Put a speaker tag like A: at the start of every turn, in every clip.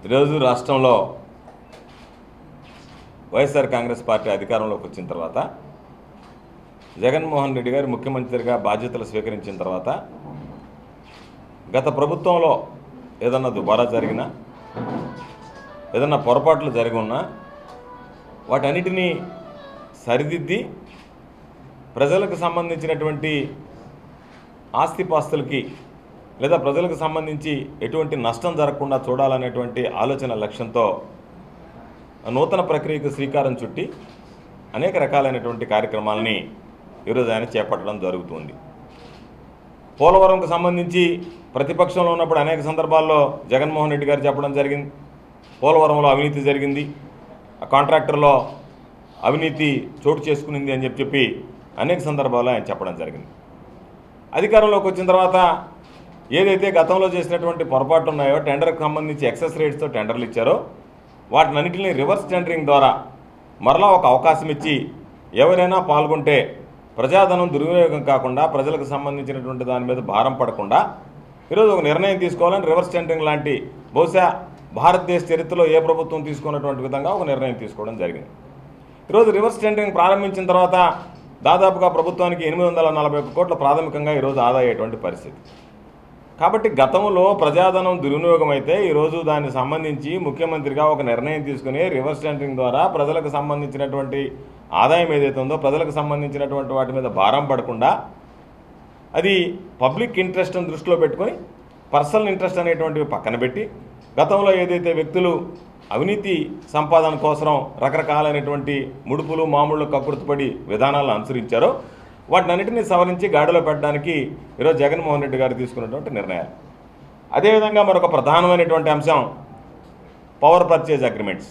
A: ఈరోజు రాష్ట్రంలో వైఎస్ఆర్ కాంగ్రెస్ పార్టీ అధికారంలోకి వచ్చిన తర్వాత జగన్మోహన్ రెడ్డి గారు ముఖ్యమంత్రిగా బాధ్యతలు స్వీకరించిన తర్వాత గత ప్రభుత్వంలో ఏదన్నా దుబారా జరిగినా ఏదన్నా పొరపాట్లు జరిగి ఉన్నా వాటన్నిటినీ సరిదిద్ది ప్రజలకు సంబంధించినటువంటి ఆస్తిపాస్తులకి లేదా ప్రజలకు సంబంధించి ఎటువంటి నష్టం జరగకుండా చూడాలనేటువంటి ఆలోచన లక్ష్యంతో నూతన ప్రక్రియకు శ్రీకారం చుట్టి అనేక రకాలైనటువంటి కార్యక్రమాలని ఈరోజు ఆయన చేపట్టడం జరుగుతుంది. పోలవరంకు సంబంధించి ప్రతిపక్షంలో ఉన్నప్పుడు అనేక సందర్భాల్లో జగన్మోహన్ రెడ్డి గారు చెప్పడం జరిగింది. పోలవరంలో అవినీతి జరిగింది, ఆ కాంట్రాక్టర్లో అవినీతి చోటు చేసుకునింది అని చెప్పి అనేక సందర్భాల్లో ఆయన చెప్పడం జరిగింది. అధికారంలోకి వచ్చిన తర్వాత ఏదైతే గతంలో చేసినటువంటి పొరపాట్లు ఉన్నాయో, టెండర్కి సంబంధించి ఎక్సెస్ రేట్స్తో టెండర్లు ఇచ్చారో వాటినన్నింటినీ రివర్స్ టెండరింగ్ ద్వారా మరలా ఒక అవకాశం ఇచ్చి ఎవరైనా పాల్గొంటే ప్రజాధనం దుర్వినియోగం కాకుండా ప్రజలకు సంబంధించినటువంటి దాని మీద భారం పడకుండా ఈరోజు ఒక నిర్ణయం తీసుకోవాలని రివర్స్ టెండరింగ్ లాంటి బహుశా భారతదేశ చరిత్రలో ఏ ప్రభుత్వం తీసుకున్నటువంటి విధంగా ఒక నిర్ణయం తీసుకోవడం జరిగింది. ఈరోజు రివర్స్ టెండరింగ్ ప్రారంభించిన తర్వాత దాదాపుగా ప్రభుత్వానికి 841 కోట్ల ప్రాథమికంగా ఈరోజు ఆదా అయ్యేటువంటి పరిస్థితి. కాబట్టి గతంలో ప్రజాధనం దుర్వినియోగం అయితే ఈరోజు దానికి సంబంధించి ముఖ్యమంత్రిగా ఒక నిర్ణయం తీసుకుని రివర్స్ టెండరింగ్ ద్వారా ప్రజలకు సంబంధించినటువంటి ఆదాయం ఏదైతే ఉందో ప్రజలకు సంబంధించినటువంటి వాటి మీద భారం పడకుండా అది పబ్లిక్ ఇంట్రెస్ట్ని దృష్టిలో పెట్టుకొని పర్సనల్ ఇంట్రెస్ట్ అనేటువంటివి పక్కన పెట్టి గతంలో ఏదైతే వ్యక్తులు అవినీతి సంపాదన కోసం రకరకాలైనటువంటి ముడుపులు మామూళ్ళు కక్కుర్తిపడి విధానాలను అనుసరించారో వాటినన్నింటినీ సవరించి గాడిలో పెట్టడానికి ఈరోజు జగన్మోహన్ రెడ్డి గారు తీసుకున్నటువంటి నిర్ణయాలు. అదేవిధంగా మరొక ప్రధానమైనటువంటి అంశం పవర్ పర్చేజ్ అగ్రిమెంట్స్.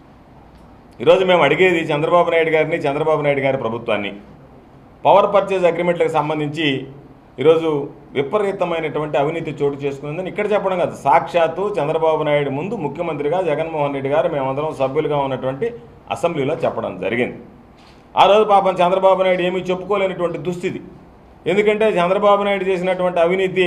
A: ఈరోజు మేము అడిగేది చంద్రబాబు నాయుడు గారిని, చంద్రబాబు నాయుడు గారి ప్రభుత్వాన్ని పవర్ పర్చేజ్ అగ్రిమెంట్లకు సంబంధించి ఈరోజు విపరీతమైనటువంటి అవినీతి చోటు చేసుకుందని ఇక్కడ చెప్పడం కాదు, సాక్షాత్తు చంద్రబాబు నాయుడు ముందు ముఖ్యమంత్రిగా జగన్మోహన్ రెడ్డి గారు మేమందరం సభ్యులుగా ఉన్నటువంటి అసెంబ్లీలో చెప్పడం జరిగింది. ఆ రోజు పాపం చంద్రబాబు నాయుడు ఏమీ చెప్పుకోలేనటువంటి దుస్థితి. ఎందుకంటే చంద్రబాబు నాయుడు చేసినటువంటి అవినీతి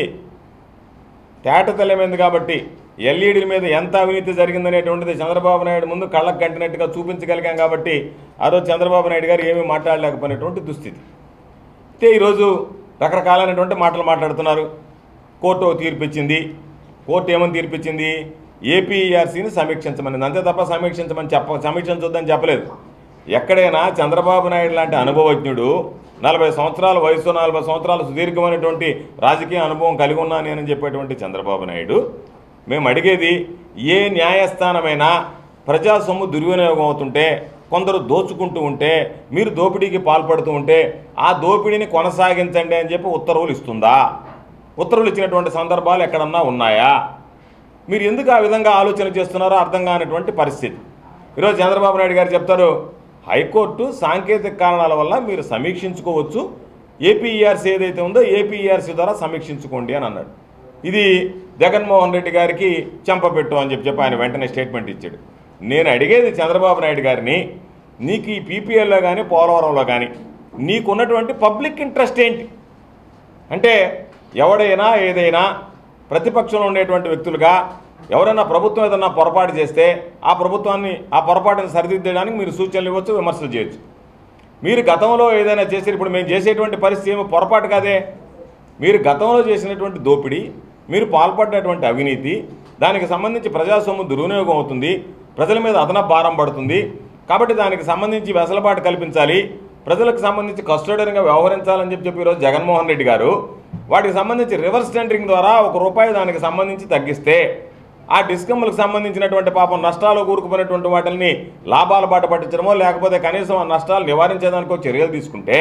A: తేటతెల్లమైంది కాబట్టి ఎల్ఈడీల మీద ఎంత అవినీతి జరిగిందనేటువంటిది చంద్రబాబు నాయుడు ముందు కళ్ళకు కంటినట్టుగా చూపించగలిగాం కాబట్టి ఆ రోజు చంద్రబాబు నాయుడు గారు ఏమీ మాట్లాడలేకపోయినటువంటి దుస్థితి. అయితే ఈరోజు రకరకాలైనటువంటి మాటలు మాట్లాడుతున్నారు. కోర్టు తీర్పిచ్చింది. కోర్టు ఏమని తీర్పిచ్చింది? ఏపీఈఆర్సీని సమీక్షించమని, అంతే తప్ప సమీక్షించొద్దని చెప్పలేదు. ఎక్కడైనా చంద్రబాబు నాయుడు లాంటి అనుభవజ్ఞుడు 40 సంవత్సరాల వయసు, 40 సంవత్సరాల సుదీర్ఘమైనటువంటి రాజకీయ అనుభవం కలిగి ఉన్నా నేనని చెప్పేటువంటి చంద్రబాబు నాయుడు మేము అడిగేది ఏ న్యాయస్థానమైనా ప్రజా సొమ్ము దుర్వినియోగం అవుతుంటే, కొందరు దోచుకుంటూ ఉంటే, మీరు దోపిడీకి పాల్పడుతూ ఉంటే ఆ దోపిడీని కొనసాగించండి అని చెప్పి ఉత్తర్వులు ఇస్తుందా? ఉత్తర్వులు ఇచ్చినటువంటి సందర్భాలు ఎక్కడన్నా ఉన్నాయా? మీరు ఎందుకు ఆ విధంగా ఆలోచన చేస్తున్నారో అర్థం కానటువంటి పరిస్థితి. ఈరోజు చంద్రబాబు నాయుడు గారు చెప్తారు హైకోర్టు సాంకేతిక కారణాల వల్ల మీరు సమీక్షించుకోవచ్చు, ఏపీఈఆర్సీ ఏదైతే ఉందో ఏపీఈఆర్సీ ద్వారా సమీక్షించుకోండి అని అన్నాడు. ఇది జగన్మోహన్ రెడ్డి గారికి చెంపపెట్టు అని చెప్పి ఆయన వెంటనే స్టేట్మెంట్ ఇచ్చాడు. నేను అడిగేది చంద్రబాబు నాయుడు గారిని, నీకు ఈ పీపీఎల్లో కానీ పోలవరంలో కానీ నీకున్నటువంటి పబ్లిక్ ఇంట్రెస్ట్ ఏంటి? అంటే ఎవడైనా ఏదైనా ప్రతిపక్షంలో ఉండేటువంటి వ్యక్తులుగా ఎవరైనా ప్రభుత్వం ఏదన్నా పొరపాటు చేస్తే ఆ పొరపాటుని సరిదిద్దడానికి మీరు సూచనలు ఇవ్వచ్చు, విమర్శలు చేయొచ్చు. మీరు గతంలో ఏదైనా చేసి ఇప్పుడు మేము చేసేటువంటి పరిస్థితి ఏమో పొరపాటు కాదే. మీరు గతంలో చేసినటువంటి దోపిడీ, మీరు పాల్పడినటువంటి అవినీతి, దానికి సంబంధించి ప్రజాసొమ్ము దుర్వినియోగం అవుతుంది, ప్రజల మీద అదనపు భారం పడుతుంది. కాబట్టి దానికి సంబంధించి వెసులుబాటు కల్పించాలి, ప్రజలకు సంబంధించి కస్టోడియన్గా వ్యవహరించాలని చెప్పి ఈరోజు జగన్మోహన్ రెడ్డి గారు వాటికి సంబంధించి రివర్స్ టెండరింగ్ ద్వారా ₹1 దానికి సంబంధించి తగ్గిస్తే ఆ డిస్కమ్లకు సంబంధించినటువంటి పాపం నష్టాలు కూరుకుపోయినటువంటి వాటిని లాభాల బాట పట్టించడమో లేకపోతే కనీసం ఆ నష్టాలు నివారించేదానికో చర్యలు తీసుకుంటే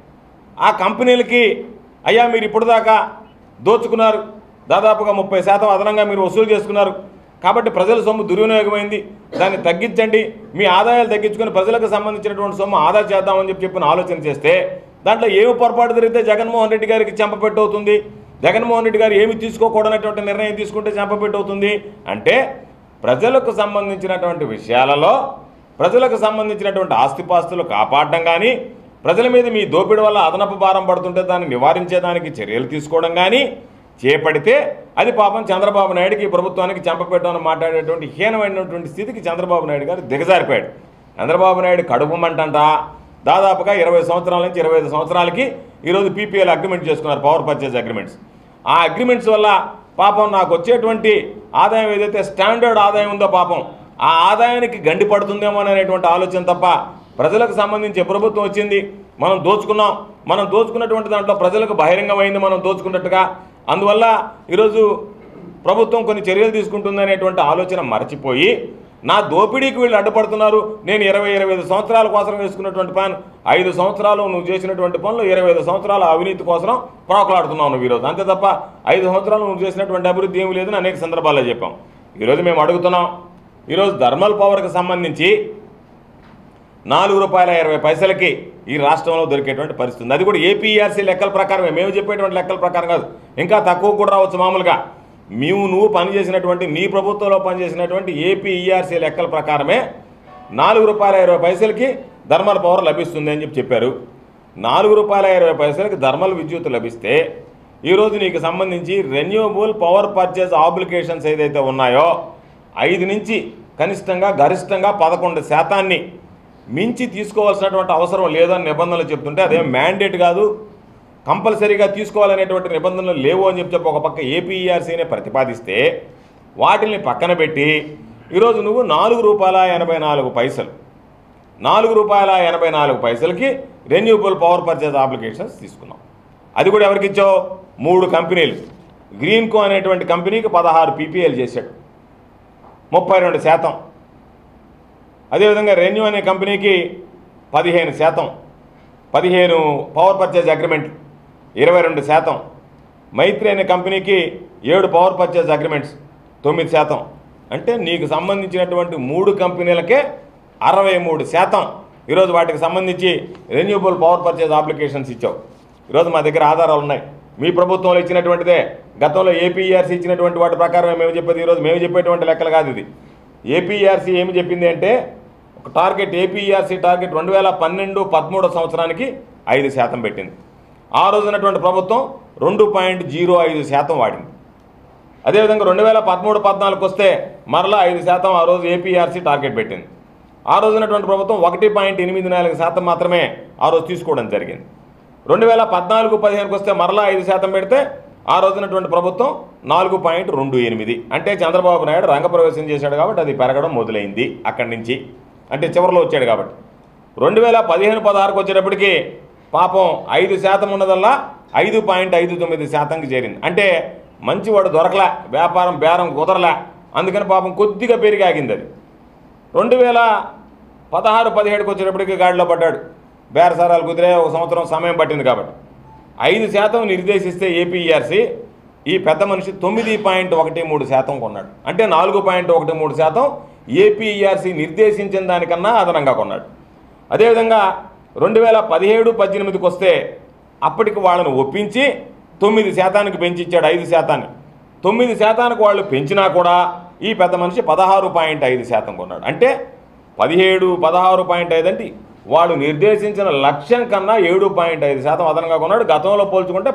A: ఆ కంపెనీలకి అయ్యా మీరు ఇప్పుడు దాకా దోచుకున్నారు, దాదాపుగా 30% అదనంగా మీరు వసూలు చేసుకున్నారు, కాబట్టి ప్రజల సొమ్ము దుర్వినియోగమైంది, దాన్ని తగ్గించండి, మీ ఆదాయాలు తగ్గించుకొని ప్రజలకు సంబంధించినటువంటి సొమ్ము ఆదా చేద్దామని చెప్పిన ఆలోచన చేస్తే దాంట్లో ఏమి పొరపాటు జరిగితే జగన్మోహన్ రెడ్డి గారికి చెంపపెట్టు అవుతుంది? జగన్మోహన్ రెడ్డి గారు ఏమి తీసుకోకూడనటువంటి నిర్ణయం తీసుకుంటే చెంపపెట్టు అవుతుంది? అంటే ప్రజలకు సంబంధించినటువంటి విషయాలలో ప్రజలకు సంబంధించినటువంటి ఆస్తిపాస్తులు కాపాడడం కానీ, ప్రజల మీద మీ దోపిడీ వల్ల అదనపు భారం పడుతుంటే దాన్ని నివారించేదానికి చర్యలు తీసుకోవడం కానీ, చేపడితే అది పాపం చంద్రబాబు నాయుడుకి ఈ ప్రభుత్వానికి చెంపపెట్టమని మాట్లాడేటువంటి హీనమైనటువంటి స్థితికి చంద్రబాబు నాయుడు గారు దిగజారిపోయాడు. చంద్రబాబు నాయుడు కడుపు మంటంట దాదాపుగా 20 సంవత్సరాల నుంచి 25 సంవత్సరాలకి ఈరోజు పీపీఎల్ అగ్రిమెంట్ చేసుకున్నారు, పవర్ పర్చేజ్ అగ్రిమెంట్స్. ఆ అగ్రిమెంట్స్ వల్ల పాపం నాకు వచ్చేటువంటి ఆదాయం ఏదైతే స్టాండర్డ్ ఆదాయం ఉందో పాపం ఆ ఆదాయానికి గండి పడుతుందేమో అనేటువంటి ఆలోచన తప్ప ప్రజలకు సంబంధించి ప్రభుత్వం వచ్చింది మనం దోచుకున్నాం, మనం దోచుకున్నటువంటి దాంట్లో ప్రజలకు బహిరంగమైంది మనం దోచుకున్నట్టుగా, అందువల్ల ఈరోజు ప్రభుత్వం కొన్ని చర్యలు తీసుకుంటుందనేటువంటి ఆలోచన మరచిపోయి నా దోపిడీకి వీళ్ళు అడ్డుపడుతున్నారు, నేను 20-25 సంవత్సరాల కోసం వేసుకున్నటువంటి ప్లాన్ 5 సంవత్సరాలు నువ్వు చేసినటువంటి పనులు 25 సంవత్సరాల అవినీతి కోసం పోరాడుతున్నావు నువ్వు ఈరోజు, అంతే తప్ప 5 సంవత్సరాలు నువ్వు చేసినటువంటి అభివృద్ధి ఏమీ లేదని అనేక సందర్భాల్లో చెప్పాం. ఈరోజు మేము అడుగుతున్నాం, ఈరోజు థర్మల్ పవర్కి సంబంధించి ₹4.20 ఈ రాష్ట్రంలో దొరికేటువంటి పరిస్థితి ఉంది. అది కూడా ఏపీఈఆర్సీ లెక్కల ప్రకారమే, మేము చెప్పేటువంటి లెక్కల ప్రకారం కాదు, ఇంకా తక్కువ కూడా రావచ్చు. మామూలుగా నువ్వు పనిచేసినటువంటి నీ ప్రభుత్వంలో పనిచేసినటువంటి ఏపీఈఆర్సీ లెక్కల ప్రకారమే ₹4.20 థర్మల్ పవర్ లభిస్తుంది అని చెప్పారు. ₹4.20 థర్మల్ విద్యుత్ లభిస్తే ఈరోజు నీకు సంబంధించి రెన్యూవబుల్ పవర్ పర్చేజ్ ఆబ్లికేషన్స్ ఏదైతే ఉన్నాయో 5 నుంచి కనిష్టంగా గరిష్టంగా 11% మించి తీసుకోవాల్సినటువంటి అవసరం లేదని నిబంధనలు చెప్తుంటే అదేం మ్యాండేట్ కాదు, కంపల్సరీగా తీసుకోవాలనేటువంటి నిబంధనలు లేవు అని చెప్పి ఒక పక్క ఏపీఈఆర్సీనే ప్రతిపాదిస్తే వాటిని పక్కన పెట్టి ఈరోజు నువ్వు ₹4.84 రెన్యూవబుల్ పవర్ పర్చేజ్ అప్లికేషన్స్ తీసుకున్నావు. అది కూడా ఎవరికి ఇచ్చావు? 3 కంపెనీలు. గ్రీన్కో అనేటువంటి కంపెనీకి 16 పీపీఎల్ చేశాడు, 32%. అదేవిధంగా రెన్యూ అనే కంపెనీకి 15%, 15 పవర్ పర్చేజ్ అగ్రిమెంట్లు 22%. మైత్రి అనే కంపెనీకి 7 పవర్ పర్చేజ్ అగ్రిమెంట్స్ 9%. అంటే నీకు సంబంధించినటువంటి 3 కంపెనీలకే 63% ఈరోజు వాటికి సంబంధించి రెన్యూవబుల్ పవర్ పర్చేజ్ అప్లికేషన్స్ ఇచ్చావు. ఈరోజు మా దగ్గర ఆధారాలు ఉన్నాయి, మీ ప్రభుత్వంలో ఇచ్చినటువంటిదే, గతంలో ఏపీఈఆర్సీ ఇచ్చినటువంటి వాటి ప్రకారమే మేము చెప్పేది. ఈరోజు మేము చెప్పేటువంటి లెక్కలు కాదు ఇది. ఏపీఈఆర్సీ ఏమి చెప్పింది అంటే ఒక టార్గెట్, ఏపీఈఆర్సీ టార్గెట్ 2012-13 సంవత్సరానికి 5% పెట్టింది. ఆ రోజు ఉన్నటువంటి ప్రభుత్వం 2.05% వాడింది. అదేవిధంగా 2013-14 వస్తే మరలా 5% ఆ రోజు ఏపీఆర్సీ టార్గెట్ పెట్టింది. ఆ రోజు ఉన్నటువంటి ప్రభుత్వం 1.84% మాత్రమే ఆ రోజు తీసుకోవడం జరిగింది. 2014-15 వస్తే మరలా 5% పెడితే ఆ రోజునటువంటి ప్రభుత్వం 4.28. అంటే చంద్రబాబు నాయుడు రంగప్రవేశం చేశాడు కాబట్టి అది పెరగడం మొదలైంది అక్కడి నుంచి, అంటే చివరిలో వచ్చాడు కాబట్టి. 2015-16 వచ్చేటప్పటికి పాపం 5% ఉన్నదల్లా 5.59%కి చేరింది. అంటే మంచివాడు దొరకలే, వ్యాపారం బేరం కుదరలే, అందుకని పాపం కొద్దిగా పెరిగి ఆగింది. అది 2016-17 వచ్చేటప్పటికి గాడిలో పడ్డాడు, బేరసారాలు కుదిరే 1 సంవత్సరం సమయం పట్టింది కాబట్టి 5% నిర్దేశిస్తే ఏపీఈఆర్సీ ఈ పెద్ద మనిషి 9.13% కొన్నాడు. అంటే 4.13% ఏపీఈఆర్సీ నిర్దేశించిన దానికన్నా అదనంగా కొన్నాడు. అదేవిధంగా 2017-18 వస్తే అప్పటికి వాళ్ళను ఒప్పించి 9%కి పెంచిచ్చాడు, 5%. 9%కి వాళ్ళు పెంచినా కూడా ఈ పెద్ద మనిషి 16.5% కొన్నాడు. అంటే 16.5 అంటే వాడు నిర్దేశించిన లక్ష్యం కన్నా 7.5% అదనంగా కొన్నాడు. గతంలో పోల్చుకుంటే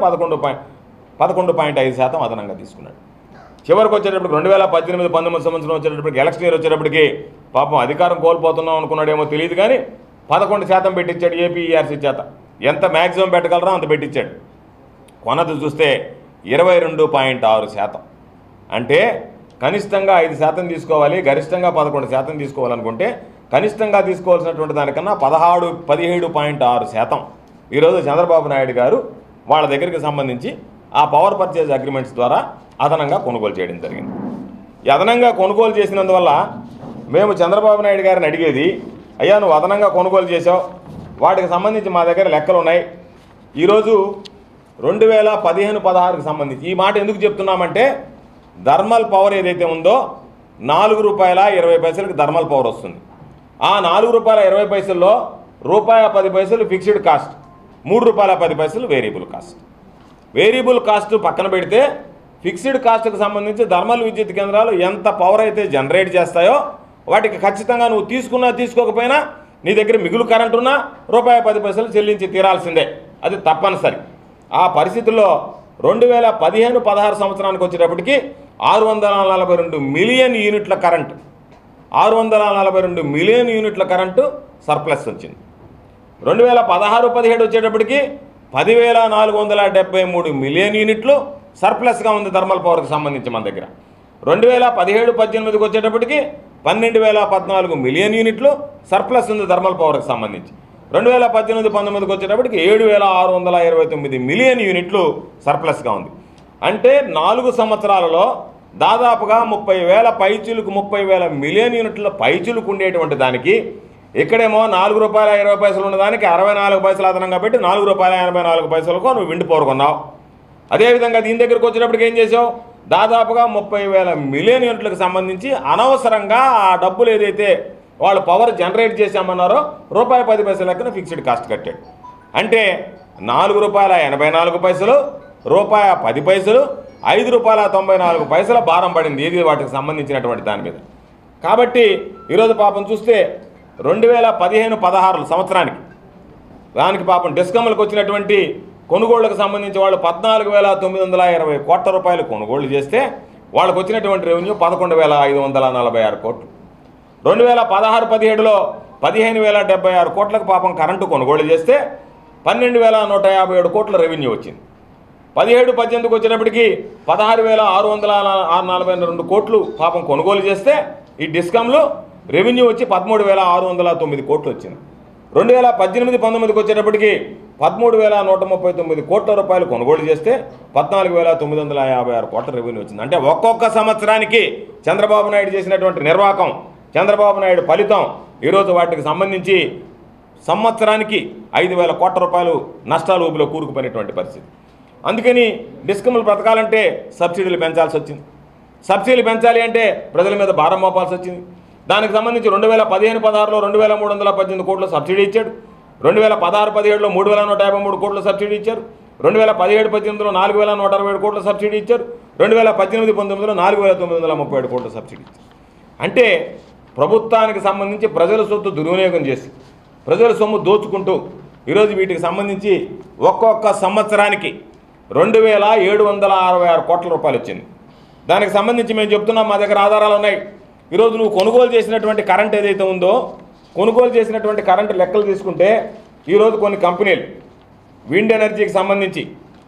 A: 11.5% అదనంగా తీసుకున్నాడు. చివరికి వచ్చేటప్పటికి 2018-19 సంవత్సరం వచ్చేటప్పటికి ఎలక్షన్ ఇయర్ వచ్చేటప్పటికి పాపం అధికారం కోల్పోతున్నాం అనుకున్నాడేమో తెలియదు కానీ 11% పెట్టించాడు ఏపీఈఆర్సీ చేత. ఎంత మ్యాక్సిమం పెట్టగలరా అంత పెట్టించాడు. కొనది చూస్తే 22.6%. అంటే కనిష్టంగా 5% తీసుకోవాలి, గరిష్టంగా 11% తీసుకోవాలనుకుంటే కనిష్టంగా తీసుకోవాల్సినటువంటి దానికన్నా 17.6% ఈరోజు చంద్రబాబు నాయుడు గారు వాళ్ళ దగ్గరికి సంబంధించి ఆ పవర్ పర్చేజ్ అగ్రిమెంట్స్ ద్వారా అదనంగా కొనుగోలు చేయడం జరిగింది. ఈ అదనంగా కొనుగోలు చేసినందువల్ల మేము చంద్రబాబు నాయుడు గారిని అడిగేది, అయ్యా నువ్వు అదనంగా కొనుగోలు చేసావు, వాటికి సంబంధించి మా దగ్గర లెక్కలు ఉన్నాయి. ఈరోజు 2015-16కి సంబంధించి ఈ మాట ఎందుకు చెప్తున్నామంటే థర్మల్ పవర్ ఏదైతే ఉందో ₹4.20 థర్మల్ పవర్ వస్తుంది. ఆ ₹4.20లో ₹1.10 fixed cost, ₹3.10 variable cost. Variable cost పక్కన పెడితే ఫిక్స్డ్ కాస్ట్కి సంబంధించి థర్మల్ విద్యుత్ కేంద్రాలు ఎంత పవర్ అయితే జనరేట్ చేస్తాయో వాటికి ఖచ్చితంగా నువ్వు తీసుకున్నా తీసుకోకపోయినా నీ దగ్గర మిగులు కరెంట్ ఉన్నా ₹1.10 చెల్లించి తీరాల్సిందే, అది తప్పనిసరి. ఆ పరిస్థితుల్లో 2015-16 సంవత్సరానికి వచ్చేటప్పటికి 642 మిలియన్ యూనిట్ల కరెంటు 642 మిలియన్ యూనిట్ల కరెంటు సర్ప్లస్ వచ్చింది. 2016-17 వచ్చేటప్పటికి 10,473 మిలియన్ యూనిట్లు సర్ప్లస్గా ఉంది థర్మల్ పవర్కి సంబంధించి మన దగ్గర. 2017-18 వచ్చేటప్పటికి 12,014 మిలియన్ యూనిట్లు సర్ప్లస్ ఉంది థర్మల్ పవర్కి సంబంధించి. 2018-19 వచ్చేటప్పటికి 7,629 మిలియన్ యూనిట్లు సర్ప్లస్గా ఉంది. అంటే 4 సంవత్సరాలలో దాదాపుగా 30,000 పైచులకు 30,000 మిలియన్ యూనిట్ల పైచులకు ఉండేటువంటి దానికి ఇక్కడేమో ₹4.20 ఉన్నదానికి 64 పైసలు అదనంగా పెట్టి ₹4.84 నువ్వు విండ్ పవర్ కొన్నావు. అదేవిధంగా దీని దగ్గరకు వచ్చేటప్పటికి ఏం చేసావు? దాదాపుగా 30,000 మిలియన్ యూనిట్లకు సంబంధించి అనవసరంగా ఆ డబ్బులు ఏదైతే వాళ్ళు పవర్ జనరేట్ చేశామన్నారో ₹1.10 లెక్కన ఫిక్స్డ్ కాస్ట్ కట్టాడు. అంటే ₹4.84, ₹1.10, ₹5.94 భారం పడింది ఏది వాటికి సంబంధించినటువంటి దాని మీద. కాబట్టి ఈరోజు పాపం చూస్తే 2015-16 సంవత్సరానికి దానికి పాపం డిస్కమ్లకు వచ్చినటువంటి కొనుగోళ్లకు సంబంధించి వాళ్ళు 14,920 కోట్ల రూపాయలు కొనుగోళ్లు చేస్తే వాళ్ళకు వచ్చినటువంటి రెవెన్యూ 11,546 కోట్లు. 2016-17లో 15,076 కోట్లకు పాపం కరెంటు కొనుగోలు చేస్తే 12,157 కోట్ల రెవెన్యూ వచ్చింది. 17-18 వచ్చేటప్పటికి 16,642 కోట్లు పాపం కొనుగోలు చేస్తే ఈ డిస్కమ్లు రెవెన్యూ వచ్చి 13,609 కోట్లు వచ్చింది. 2018-19 వచ్చేటప్పటికి 13,139 కోట్ల రూపాయలు కొనుగోలు చేస్తే 14,956 కోట్ల రెవెన్యూ వచ్చింది. అంటే ఒక్కొక్క సంవత్సరానికి చంద్రబాబు నాయుడు చేసినటువంటి నిర్వాహకం, చంద్రబాబు నాయుడు ఫలితం ఈరోజు వాటికి సంబంధించి సంవత్సరానికి 5,000 కోట్ల రూపాయలు నష్టాలు ఊబిలో కూరుకుపోయినటువంటి పరిస్థితి. అందుకని డిస్కమ్లు బ్రతకాలంటే సబ్సిడీలు పెంచాల్సి వచ్చింది. సబ్సిడీలు పెంచాలి అంటే ప్రజల మీద భారం మోపాల్సి వచ్చింది. దానికి సంబంధించి 2015-16లో 2,318 కోట్ల సబ్సిడీ ఇచ్చాడు. 2016-17లో 3,153 కోట్ల సబ్సిడీ ఇచ్చారు. 2017-18లో 4,167 కోట్ల సబ్సిడీ ఇచ్చారు. 2018-19లో 4,937 కోట్ల సబ్సిడీ ఇచ్చారు. అంటే ప్రభుత్వానికి సంబంధించి ప్రజల సొత్తు దుర్వినియోగం చేసి ప్రజల సొమ్ము దోచుకుంటూ ఈరోజు వీటికి సంబంధించి ఒక్కొక్క సంవత్సరానికి 2,766 కోట్ల రూపాయలు వచ్చింది. దానికి సంబంధించి మేము చెప్తున్నాం, మా దగ్గర ఆధారాలు ఉన్నాయి. ఈరోజు నువ్వు కొనుగోలు చేసినటువంటి కరెంట్ ఏదైతే ఉందో కొనుగోలు చేసినటువంటి కరెంటు లెక్కలు తీసుకుంటే ఈరోజు కొన్ని కంపెనీలు విండ్ ఎనర్జీకి సంబంధించి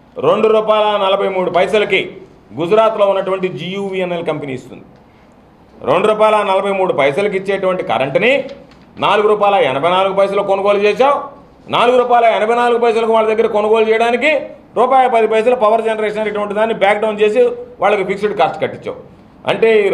A: ₹2.43కి గుజరాత్లో ఉన్నటువంటి GUVNL కంపెనీ ఇస్తుంది. ₹2.43కి ఇచ్చేటువంటి కరెంటుని ₹4.84 కొనుగోలు చేశావు. ₹4.84 వాళ్ళ దగ్గర కొనుగోలు చేయడానికి ₹1.10 పవర్ జనరేషన్ ఇటువంటి దాన్ని బ్యాక్ డౌన్ చేసి వాళ్ళకి ఫిక్స్డ్ కాస్ట్ కట్టించావు. అంటే ఈ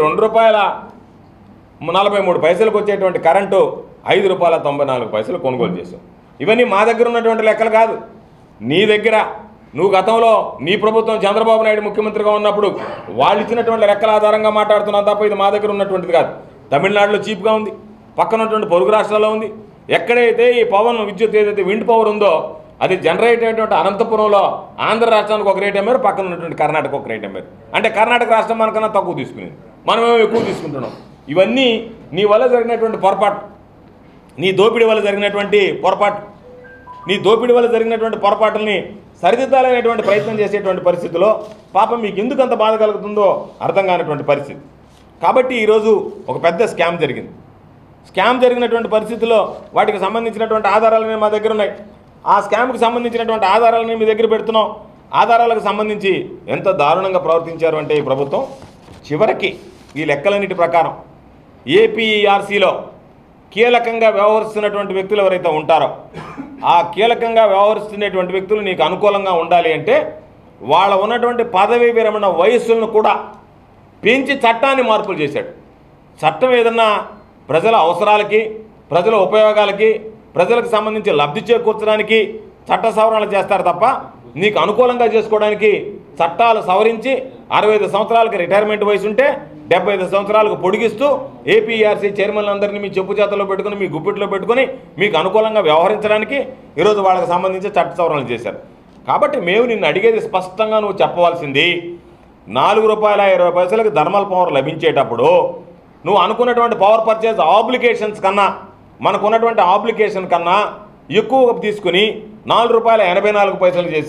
A: ₹2.43కి వచ్చేటువంటి కరెంటు ₹5.94 కొనుగోలు చేసావు. ఇవన్నీ మా దగ్గర ఉన్నటువంటి లెక్కలు కాదు, నీ దగ్గర నువ్వు గతంలో నీ ప్రభుత్వం చంద్రబాబు నాయుడు ముఖ్యమంత్రిగా ఉన్నప్పుడు వాళ్ళు ఇచ్చినటువంటి లెక్కల ఆధారంగా మాట్లాడుతున్నాం తప్ప ఇది మా దగ్గర ఉన్నటువంటిది కాదు. తమిళనాడులో చీప్గా ఉంది, పక్కన ఉన్నటువంటి పొరుగు రాష్ట్రాల్లో ఉంది. ఎక్కడైతే ఈ పవన్ విద్యుత్ ఏదైతే విండ్ పవర్ ఉందో అది జనరేట్ అయినటువంటి అనంతపురంలో ఆంధ్ర రాష్ట్రానికి ఒక రేట్ అమ్మారు, పక్కన ఉన్నటువంటి కర్ణాటక ఒక రేట్ అమ్మారు. అంటే కర్ణాటక రాష్ట్రం మనకన్నా తక్కువ తీసుకునేది, మనమేమో ఎక్కువ తీసుకుంటున్నాం. ఇవన్నీ నీ వల్ల జరిగినటువంటి పొరపాటు, నీ దోపిడీ వల్ల జరిగినటువంటి పొరపాటు. నీ దోపిడీ వల్ల జరిగినటువంటి పొరపాటుల్ని సరిదిద్దాలనేటువంటి ప్రయత్నం చేసేటువంటి పరిస్థితిలో పాపం మీకు ఎందుకు అంత బాధ కలుగుతుందో అర్థం కానటువంటి పరిస్థితి. కాబట్టి ఈరోజు ఒక పెద్ద స్కామ్ జరిగింది. స్కామ్ జరిగినటువంటి పరిస్థితుల్లో వాటికి సంబంధించినటువంటి ఆధారాలనే మా దగ్గర ఉన్నాయి. ఆ స్కామ్కి సంబంధించినటువంటి ఆధారాలని మీ దగ్గర పెడుతున్నాం. ఆధారాలకు సంబంధించి ఎంత దారుణంగా ప్రవర్తించారు అంటే ఈ ప్రభుత్వం చివరికి ఈ లెక్కలన్నిటి ప్రకారం ఏపీఈఆర్సీలో కీలకంగా వ్యవహరిస్తున్నటువంటి వ్యక్తులు ఎవరైతే ఉంటారో ఆ కీలకంగా వ్యవహరిస్తున్నటువంటి వ్యక్తులు నీకు అనుకూలంగా ఉండాలి అంటే వాళ్ళ ఉన్నటువంటి పదవీ విరమణ వయస్సులను కూడా పెంచి చట్టాన్ని మార్పులు చేశాడు. చట్టం ఏదన్నా ప్రజల అవసరాలకి, ప్రజల ఉపయోగాలకి, ప్రజలకు సంబంధించి లబ్ధి చేకూర్చడానికి చట్ట సవరణలు చేస్తారు తప్ప నీకు అనుకూలంగా చేసుకోవడానికి చట్టాలు సవరించి 65 సంవత్సరాలకు రిటైర్మెంట్ వయసు ఉంటే 75 సంవత్సరాలకు పొడిగిస్తూ ఏపీఆర్సీ చైర్మన్లందరినీ మీ చెప్పు చేతల్లో పెట్టుకుని మీ గుప్పిట్లో పెట్టుకుని మీకు అనుకూలంగా వ్యవహరించడానికి ఈరోజు వాళ్ళకి సంబంధించి చట్ట సవరణలు చేశారు. కాబట్టి మేము నిన్ను అడిగేది స్పష్టంగా నువ్వు చెప్పవలసింది, ₹4.20కి థర్మల్ పవర్ లభించేటప్పుడు నువ్వు అనుకున్నటువంటి పవర్ పర్చేజ్ ఆబ్లికేషన్స్ కన్నా మనకున్నటువంటి ఆబ్లికేషన్ కన్నా ఎక్కువ తీసుకుని ₹4.84 చేసి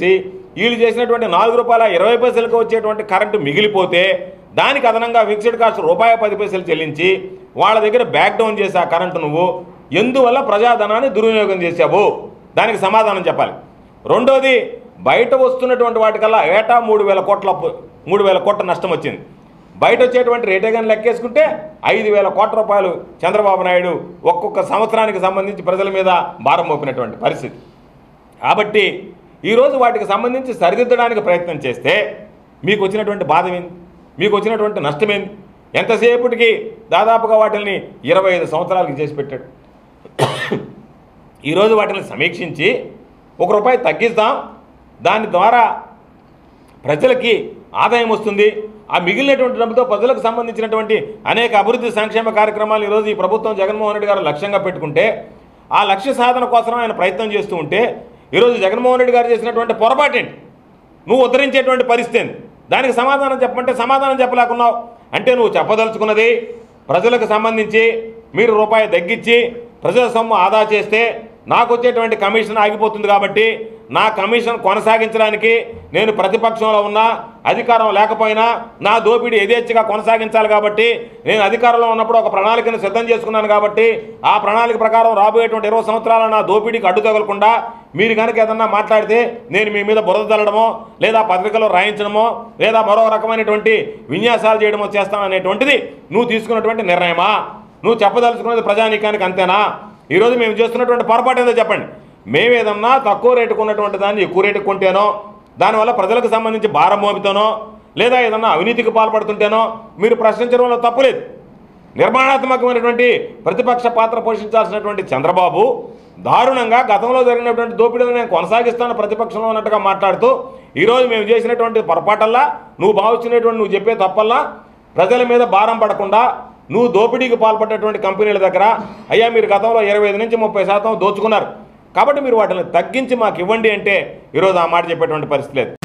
A: వీళ్ళు చేసినటువంటి ₹4.20 వచ్చేటువంటి కరెంటు మిగిలిపోతే దానికి అదనంగా ఫిక్స్డ్ కాస్ట్ ₹1.10 చెల్లించి వాళ్ళ దగ్గర బ్యాక్ డౌన్ చేసి ఆ కరెంటు నువ్వు ఎందువల్ల ప్రజాధనాన్ని దుర్వినియోగం చేశావు? దానికి సమాధానం చెప్పాలి. రెండోది, బయట వస్తున్నటువంటి వాటికల్లా ఏటా 3,000 కోట్ల నష్టం వచ్చింది. బయట వచ్చేటువంటి రేటే కానీ లెక్కేసుకుంటే 5,000 కోట్ల రూపాయలు చంద్రబాబు నాయుడు ఒక్కొక్క సంవత్సరానికి సంబంధించి ప్రజల మీద భారం మోపినటువంటి పరిస్థితి. కాబట్టి ఈరోజు వాటికి సంబంధించి సరిదిద్దడానికి ప్రయత్నం చేస్తే మీకు వచ్చినటువంటి బాధ ఏంది? మీకు వచ్చినటువంటి నష్టమేంది? ఎంతసేపటికి దాదాపుగా వాటిని 25 సంవత్సరాలకి చేసి పెట్టాడు. ఈరోజు వాటిని సమీక్షించి ₹1 తగ్గిస్తాం, దాని ద్వారా ప్రజలకి ఆదాయం వస్తుంది, ఆ మిగిలినటువంటి డబ్బుతో ప్రజలకు సంబంధించినటువంటి అనేక అభివృద్ధి సంక్షేమ కార్యక్రమాలు ఈరోజు ఈ ప్రభుత్వం జగన్మోహన్ రెడ్డి గారు లక్ష్యంగా పెట్టుకుంటే ఆ లక్ష్య సాధన కోసం ఆయన ప్రయత్నం చేస్తూ ఉంటే ఈరోజు జగన్మోహన్ రెడ్డి గారు చేసినటువంటి పొరపాటేంటి? నువ్వు ఉద్ధరించేటువంటి పరిస్థితి దానికి సమాధానం చెప్పమంటే సమాధానం చెప్పలేకున్నావు. అంటే నువ్వు చెప్పదలుచుకున్నది ప్రజలకు సంబంధించి మీరు ₹1 తగ్గించి ప్రజల సొమ్ము ఆదా చేస్తే నాకు వచ్చేటువంటి కమిషన్ ఆగిపోతుంది, కాబట్టి నా కమిషన్ కొనసాగించడానికి నేను ప్రతిపక్షంలో ఉన్నా అధికారం లేకపోయినా నా దోపిడీ యథేచ్ఛగా కొనసాగించాలి, కాబట్టి నేను అధికారంలో ఉన్నప్పుడు ఒక ప్రణాళికను సిద్ధం చేసుకున్నాను, కాబట్టి ఆ ప్రణాళిక ప్రకారం రాబోయేటువంటి 20 సంవత్సరాల నా దోపిడీకి అడ్డు తగలకుండా మీరు కనుక ఏదన్నా మాట్లాడితే నేను మీ మీద బురద చల్లడమో లేదా పత్రికలో రాయించడమో లేదా మరో రకమైనటువంటి విన్యాసాలు చేయడమో చేస్తాననేటువంటిది నువ్వు తీసుకున్నటువంటి నిర్ణయమా? నువ్వు చెప్పదలుచుకున్నది ప్రజానీకానికి అంతేనా? ఈరోజు మేము చేస్తున్నటువంటి పొరపాటు ఏదో చెప్పండి. మేమేదన్నా తక్కువ రేటుకు ఉన్నటువంటి దాన్ని ఎక్కువ రేటుకు కొంటేనో, దానివల్ల ప్రజలకు సంబంధించి భారం మోపుతానో, లేదా ఏదన్నా అవినీతికి పాల్పడుతుంటేనో మీరు ప్రశ్నించడంలో తప్పులేదు. నిర్మాణాత్మకమైనటువంటి ప్రతిపక్ష పాత్ర పోషించాల్సినటువంటి చంద్రబాబు దారుణంగా గతంలో జరిగినటువంటి దోపిడీలను నేను కొనసాగిస్తాను ప్రతిపక్షంలో ఉన్నట్టుగా మాట్లాడుతూ ఈరోజు మేము చేసినటువంటి పొరపాటల్లా నువ్వు భావించినటువంటి నువ్వు చెప్పే తప్పల్లా ప్రజల మీద భారం పడకుండా నువ్వు దోపిడీకి పాల్పడ్డటువంటి కంపెనీల దగ్గర అయ్యా మీరు గతంలో 25 నుంచి 30% దోచుకున్నారు, కాబట్టి మీరు వాటిని తగ్గించి మాకు ఇవ్వండి అంటే ఈరోజు ఆ మాట చెప్పేటువంటి పరిస్థితి లేదు.